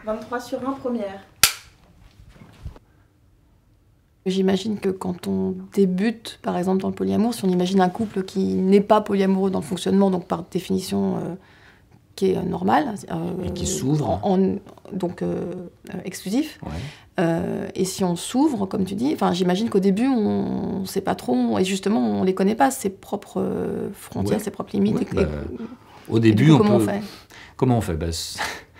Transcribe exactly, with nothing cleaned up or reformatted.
vingt-trois sur vingt, première. J'imagine que quand on débute, par exemple, dans le polyamour, si on imagine un couple qui n'est pas polyamoureux dans le fonctionnement, donc par définition euh, qui est normal, euh, et qui s'ouvre, en, en, donc euh, exclusif. Ouais. Euh, et si on s'ouvre, comme tu dis, enfin, j'imagine qu'au début, on ne sait pas trop, et justement, on ne les connaît pas, ses propres frontières, ouais. ses propres limites. Ouais, et, bah, et, au début, et coup, on comment peut... on fait Comment on fait bah,